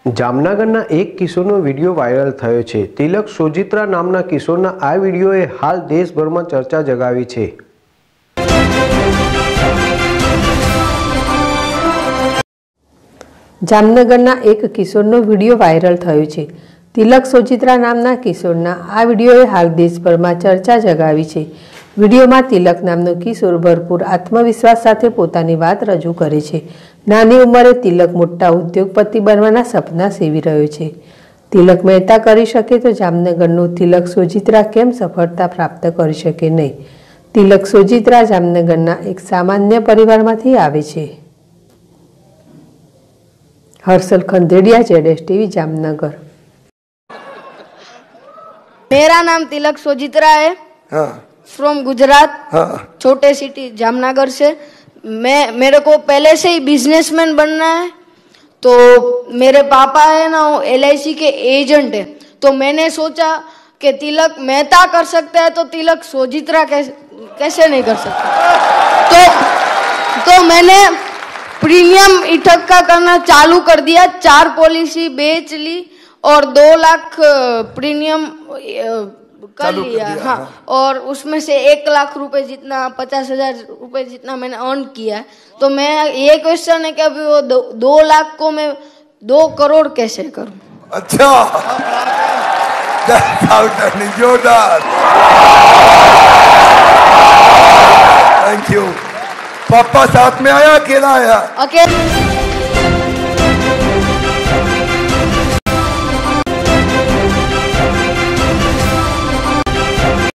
જામનગરના એક કિશોરનો video viral થયો છે। તિલક સોજિત્રા નામના કિશોરના આ વિડીયોએ હાલ દેશભરમાં ચર્ચા જગાવી છે। જામનગરના એક કિશોરનો વિડીયો વાયરલ થયો છે। તિલક સોજિત્રા નામના કિશોરના આ વિડીયોએ હાલ દેશભરમાં ચર્ચા જગાવી છે। વિડીયોમાં તિલક નામનો કિશોર ભરપૂર આત્મવિશ્વાસ સાથે પોતાની વાત રજૂ કરે છે। નાની ઉંમરે તિલક મોટા ઉદ્યોગપતિ બનવાના સપના સેવી રહ્યો છે। તિલક મહેતા કરી શકે તો જામનગરનો તિલક સોજિત્રા કેમ સફળતા પ્રાપ્ત કરી શકે નહીં? તિલક સોજિત્રા જામનગરના એક સામાન્ય પરિવારમાંથી આવે છે। हर्षल खंडेड़िया जेडेस टीवी जामनगर। मेरा नाम तिलक सोजित्रा है। हाँ। फ्रॉम गुजरात। हाँ। छोटे सिटी जामनगर से। मेरे को पहले से ही बिजनेसमैन बनना है। तो मेरे पापा है ना वो LIC के एजेंट है, तो मैंने सोचा कि तिलक मेहता कर सकता है तो तिलक सोजित्रा कैसे नहीं कर सकता। तो मैंने प्रीमियम इकट्ठा करना चालू कर दिया। 4 पॉलिसी बेच ली और 2 लाख प्रीमियम कर लिया। हाँ। और उसमें से 1 लाख रुपए जितना 50,000 रुपए जितना मैंने अर्न किया है। तो मैं ये क्वेश्चन है कि अभी वो 2 लाख को मैं 2 करोड़ कैसे करूं? अच्छा, जोरदार, थैंक यू। पापा साथ में आया, अकेला आया? अकेला।